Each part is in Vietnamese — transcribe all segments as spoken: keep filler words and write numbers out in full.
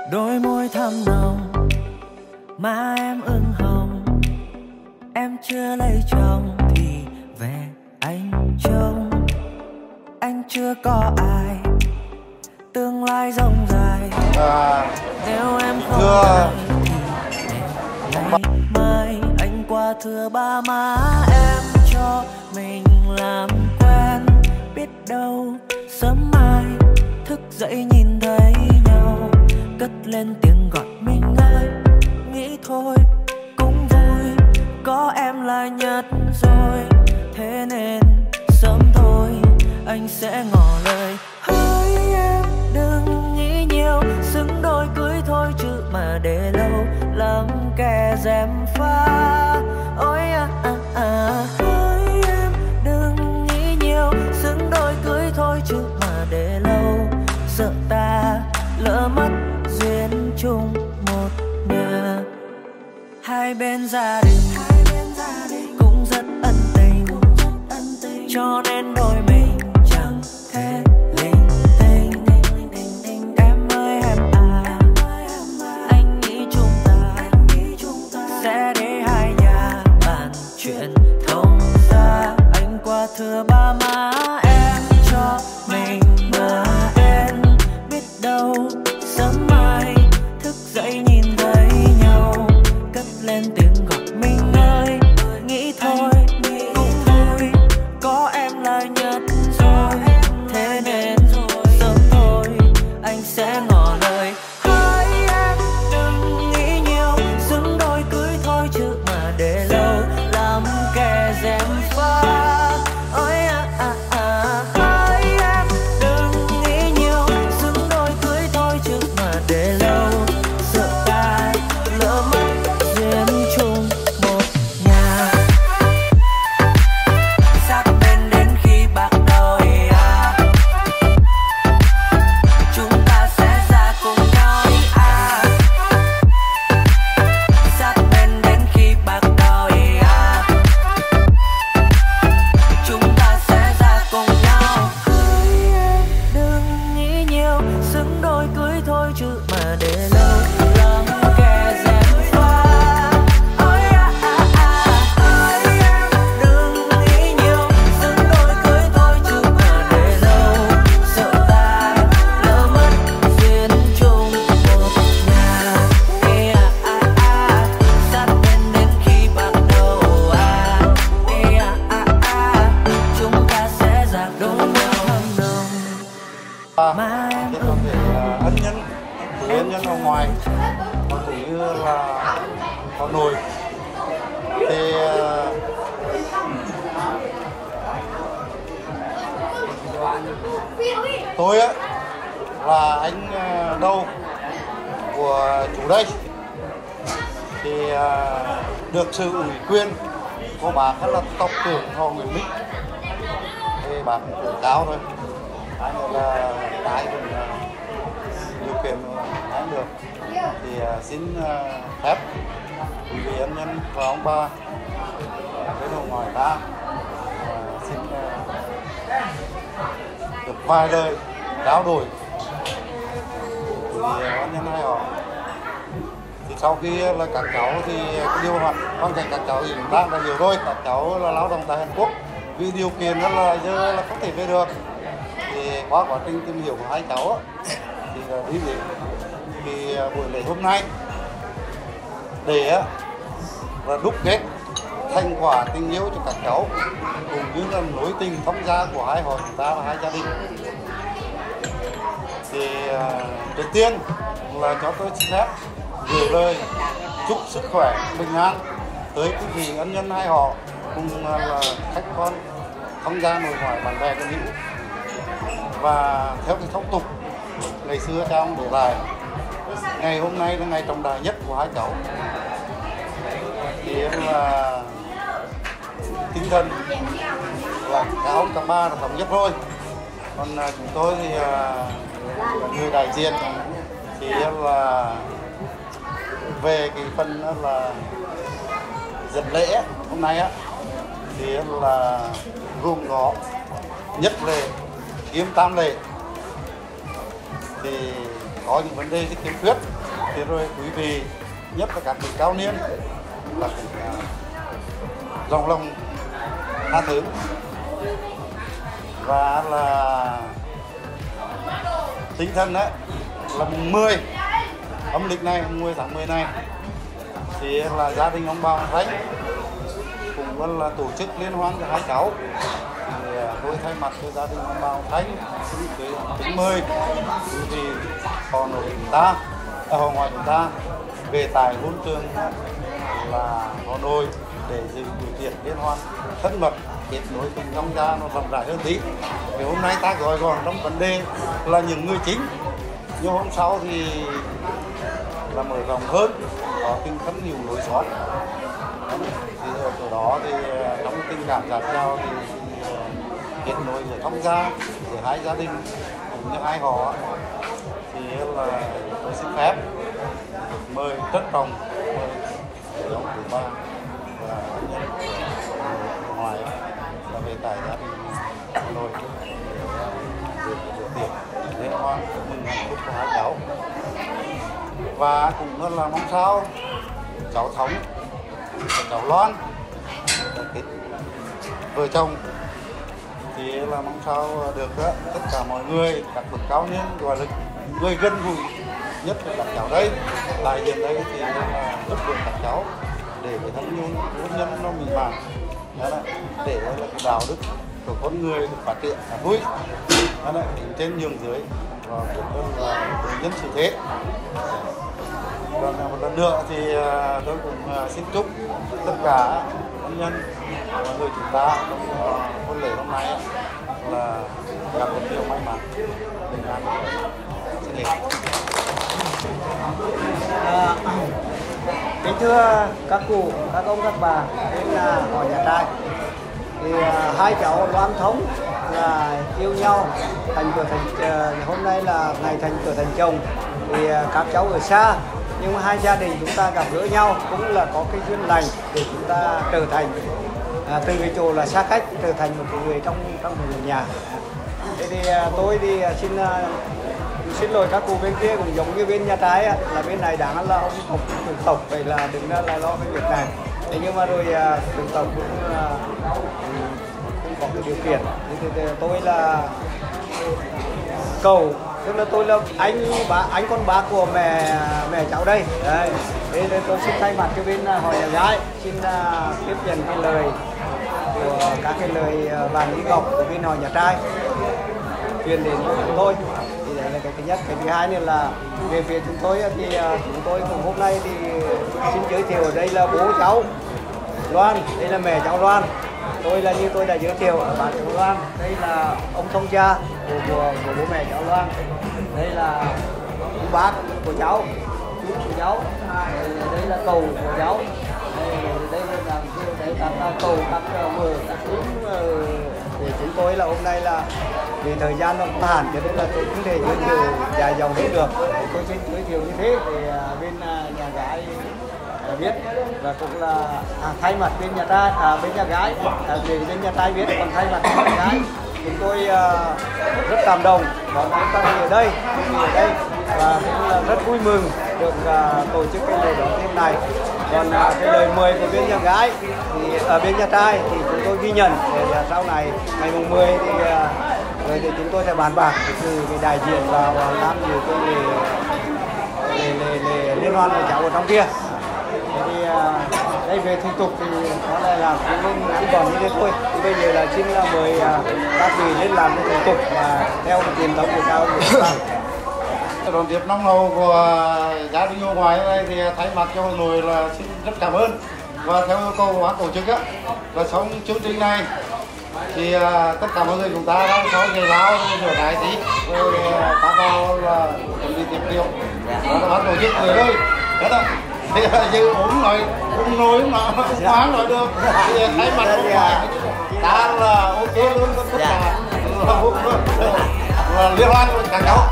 Đôi môi thắm nồng, má em ửng hồng. Em chưa lấy chồng thì về anh trông. Anh chưa có ai, tương lai rộng dài. À, Nếu em không thưa thì để ngày mai anh qua thưa ba má em cho mình làm quen. Biết đâu sớm mai thức dậy nhìn thấy nhau, cất lên tiếng gọi mình ơi. Nghĩ thôi cũng vui, có em là nhất rồi. Thế nên sớm thôi anh sẽ ngỏ lời. Hỡi em đừng nghĩ nhiều, xứng đôi cưới thôi chứ mà để lâu lắm kẻ gièm pha. Ôi à à à. Hỡi em đừng nghĩ nhiều, xứng đôi cưới thôi chứ mà để lâu sợ ta lỡ mất duyên chung một nhà. Hai bên gia đình cũng rất ân tình, cho nên đôi mình chẳng thể linh tinh. Em ơi em à, anh nghĩ chúng ta sẽ để hai nhà bàn chuyện thông ra. Anh qua thưa ba má em cho mình bờ bên. Biết đâu sớm mai thức dậy nhìn thấy nhau, cất lên tiếng gọi mình ơi. Nghĩ thôi cũng vui, có em là nhất rồi. Thế nên sớm thôi anh sẽ ngỏ lời. Hỡi em đừng nghĩ nhiều, xứng đôi cưới thôi chứ mà để lâu làm kẻ gièm pha. Ôi à à à. Hỡi em đừng nghĩ nhiều, xứng đôi cưới thôi chứ mà để lâu sợ ta lỡ mất duyên chung một nhà. Sát bên đến khi bạc đôi à, chúng ta sẽ ra cùng nhau à. Sát bên đến khi bạc đôi à, chúng ta sẽ ra cùng nhau. Hỡi em đừng nghĩ nhiều, xứng đôi cưới thôi chứ mà để lâu lắm kẻ gièm pha. Ôi à à à. Hỡi em đừng nghĩ nhiều, xứng đôi cưới thôi chứ mà để lâu sợ ta lỡ mất duyên chung một nhà. Ê à à à. Sát bên đến khi bạc đầu à. Ê à à à. Chúng ta sẽ ra đôi nhau thầm nồng. Má em thế còn thể là ân nhân, từ ân nhân ở ngoài, còn cũng như là có nồi thì uh, tôi á là anh uh, Đâu của chủ đây thì uh, được sự ủy quyền của bác là tộc trưởng họ Nguyễn Minh thì bác cũng cao thôi. Hai nữa là cái cũng điều kiện đáng được thì uh, xin uh, phép quý vị ân nhân và ông bà bên hồ ngoài ta uh, xin uh, được vài lời trao đổi thì ân nhân hai họ. Thì sau khi là các cháu thì cái điều hoạt hoàn cảnh các cháu thì cũng đang là nhiều rồi, các cháu là lao động tại Hàn Quốc vì điều kiện đó là giờ là không thể về được. Thì qua quá trình tìm hiểu của hai cháu á, thì là đi đến thì buổi lễ hôm nay để á, là đúc kết thành quả tình yêu cho các cháu cũng như là nối tình thông gia của hai họ chúng ta và hai gia đình. Thì uh, đầu tiên là cho tôi xin phép gửi lời chúc sức khỏe bình an tới quý vị ân nhân hai họ cùng uh, là khách con thông gia nội ngoại bạn bè của Mỹ. Và theo cái phong tục ngày xưa cha ông để lại, ngày hôm nay là ngày trọng đại nhất của hai cháu thì là tinh thần là cả ông cả ba là thống nhất rồi. Còn chúng tôi thì người đại diện thì là về cái phần là dẫn lễ hôm nay á thì là gồm có nhất lễ kiếm tam lễ thì có những vấn đề rất kiên quyết thì rồi quý vị nhất là các vị cao niên là cũng à, rộng lòng tha thứ và là tinh thần đấy là mùng mười âm lịch này, mùng mười tháng mười này thì là gia đình ông bà Khánh cũng là tổ chức liên hoan cho hai cháu. Thì tôi thay mặt cho gia đình ông bà Khánh xin kính mời quý vị họ nội chúng ta, à, họ ngoại chúng ta về tại huân trường là Hà Nội để dự buổi tiệc liên hoan thân mật kết nối tình trong gia nó rộng rãi hơn tí. Vì hôm nay ta gọi gọn trong vấn đề là những người chính, nhưng hôm sau thì là mở rộng hơn, có tinh thần nhiều lối xóm. Thì ở chỗ đó thì trong tình cảm giạt giao thì, thì kết nối giữa thông gia, giữa hai gia đình cũng như hai họ thì là tôi xin phép mời rất trọng mời ông thứ ba là nhân ngoài là về tại gia đình Hà Nội để bữa tiệc liên hoan mừng hạnh phúc của hai cháu. Và cũng là mong sao cháu Thống và cháu Loan vợ chồng thì là mong sao được đó, tất cả mọi người các bậc cao niên gọi là người gần gũi nhất là các cháu đây lại hiện đây thì là giúp đỡ các cháu để cái thân nhân hôn nhân nó mình màng để là cái đạo đức của con người được phát triển là vui trên nhường dưới và cũng là nhân xử thế. Còn một lần nữa thì tôi cũng xin chúc tất cả thân nhân và người chúng ta trong hôn lễ hôm nay là gặp được nhiều may mắn bình an. Xin lễ. À, kính thưa các cụ, các ông, các bà đến là họ nhà trai thì à, hai cháu Loan Thống là yêu nhau thành trở thành uh, hôm nay là ngày thành trở thành chồng thì uh, các cháu ở xa nhưng mà hai gia đình chúng ta gặp gỡ nhau cũng là có cái duyên lành để chúng ta trở thành à, từ cái chỗ là xa cách trở thành một người trong trong một người nhà. Thế thì à, tôi thì à, xin à, xin lỗi các cụ bên kia cũng giống như bên nhà trai á, là bên này đáng là ông học trưởng tộc vậy là đừng ra là lo cái việc này. Thế nhưng mà rồi à, trưởng tộc cũng à, cũng có cái điều kiện. Thế thì tôi là cầu tức là tôi là anh bà anh con bác của mẹ mẹ cháu đây. Đây. Thế nên tôi xin thay mặt cho bên họ nhà gái xin uh, tiếp nhận cái lời của các cái lời uh, vàng ý ngọc của bên họ nhà trai truyền đến cho chúng tôi. Thì đấy là cái thứ nhất. Cái thứ hai nữa là về phía chúng tôi thì uh, chúng tôi cũng hôm nay thì xin giới thiệu ở đây là bố cháu Loan, đây là mẹ cháu Loan. Tôi là như tôi đã giới thiệu bà cháu Loan, đây là ông thông cha của, của, của bố mẹ cháu Loan, đây là ông bác của cháu, chú của cháu, đây là cầu của cháu, đây, đây là đây các cầu các mờ các chú để chúng tôi là hôm nay là vì thời gian nó có hạn cho nên là tôi không thể giới thiệu dài dòng hết được. Tôi xin giới thiệu như thế để bên nhà gái biết và cũng là à, thay mặt bên nhà trai à, bên nhà gái à, về bên nhà trai biết, còn thay mặt bên nhà gái chúng tôi à, rất cảm động và chúng ta ở đây ở đây và cũng là rất vui mừng được à, tổ chức cái lễ đón tiếp này. Còn à, cái lời mời của bên nhà gái thì ở bên nhà trai thì chúng tôi ghi nhận để là sau này ngày mùng mười thì à, rồi thì chúng tôi sẽ bàn bạc từ cái đại diện vào làm nhiều cái lễ lễ lễ lễ liên hoan của cháu ở trong kia. Thì à, đây về thủ tục thì nó lại là cũng nên ngắn gọn như thế thôi. Thì bây giờ là xin là mời à, các vị lên làm cái thủ tục và theo truyền thống của cao của chúng ta. Đón tiếp năm đầu của gia đình ở ngoài này thì thay mặt cho Hà Nội là xin rất cảm ơn và theo yêu cầu của ban tổ chức á là xong chương trình này thì uh, tất cả mọi người chúng ta đang sau ngày lao rửa tay tí rồi ta vào là chuẩn bị tiệc rượu và ban tổ chức người ơi thế đó thì như ốm nói không nói mà không khoáng nói được thì thay mặt của ngoài ta là ok luôn tất cả là, là liên hoan với cả cháu.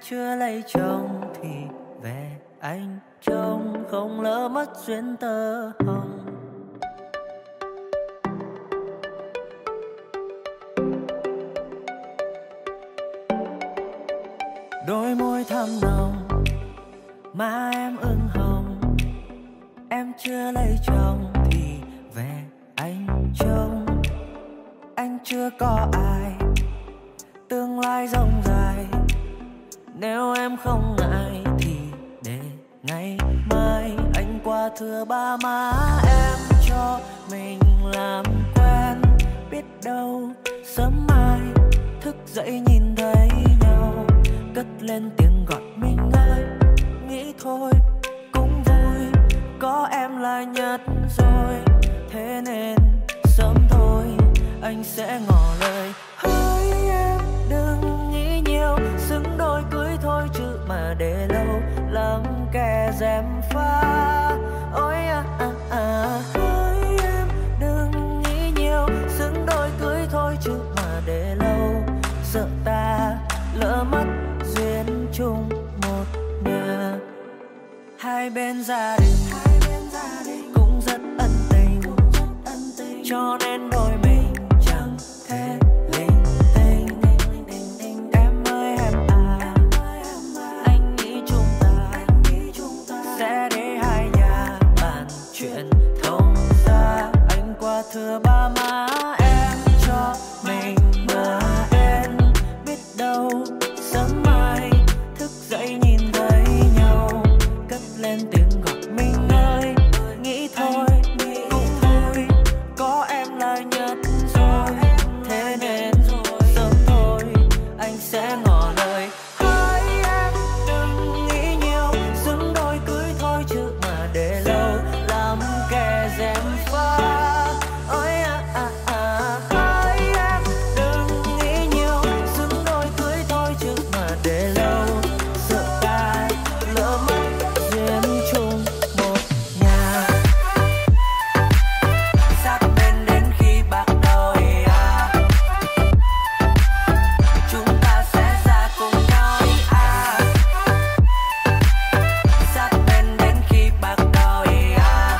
chưa lấy chồng thì về anh trông không lỡ mất duyên tơ hồng. Đôi môi thắm nồng, má em ửng hồng. Em chưa lấy chồng thì về anh trông. Anh chưa có ai, tương lai rộng dài. Nếu em không ngại thì để ngày mai anh qua thưa ba má em cho mình làm quen. Biết đâu sớm mai thức dậy nhìn thấy nhau, cất lên tiếng gọi mình ơi. Nghĩ thôi cũng vui, có em là nhất rồi. Thế nên sớm thôi anh sẽ ngỏ lời. Hỡi em đừng nghĩ nhiều, xứng đôi cưới thôi chứ mà để lâu lắm kẻ dèm pha. Ôi à à à. Hỡi em đừng nghĩ nhiều, xứng đôi cưới thôi chứ mà để lâu sợ ta lỡ mất duyên chung một nhà. Hai bên gia đình cũng rất ân tình, cho nên đôi mình chẳng thể linh tinh. Em ơi em à, anh nghĩ chúng ta sẽ để hai nhà bàn chuyện thông ra. Anh qua thưa ba má em cho mình bờ bên. Biết đâu sớm mai thức dậy nhìn thấy nhau, cất lên tiếng gọi mình ơi. Nghĩ thôi cũng thôi, có em là nhất rồi. Thế nên sớm thôi anh sẽ ngỏ lời. Hỡi em đừng nghĩ nhiều, xứng đôi cưới thôi chứ mà để lâu làm kẻ dèm pha. Ôi à à à. Hỡi em đừng nghĩ nhiều, xứng đôi cưới thôi chứ mà để lâu sợ ta lỡ mất duyên chung một nhà. Sát bên đến khi bạc đầu à, chúng ta sẽ ra cùng nhau à. Sát bên đến khi bạc đầu à,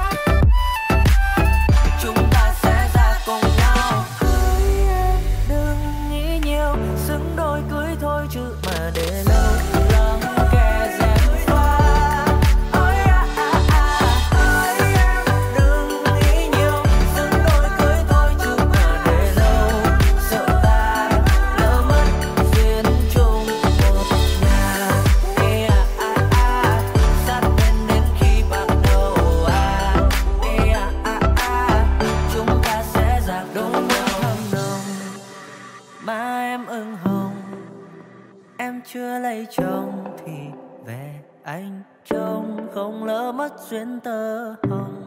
chúng ta sẽ ra cùng nhau. Hỡi em đừng nghĩ nhiều, xứng đôi cưới thôi chứ mà để lâu làm kẻ dèm pha. Ôi à à à. Hỡi em đừng nghĩ nhiều, xứng đôi cưới thôi chứ mà để lâu sợ ta lỡ mất duyên chung một nhà. Ê à à à. Sát bên đến khi bạc đầu à. Ê à à à. Chúng ta sẽ ra đôi môi thắm nồng, má em ửng hồng. Em chưa lấy chồng thì về anh trông không lỡ mất duyên tơ hồng.